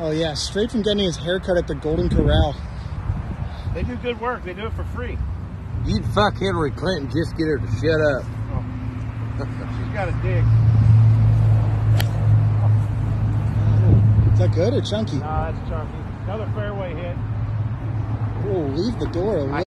Oh yeah, straight from getting his haircut at the Golden Corral. They do good work. They do it for free. You'd fuck Hillary Clinton, just get her to shut up. Oh. She's got a dig. Is that good or chunky? Nah, that's chunky. Another fairway hit. Oh, leave the door open.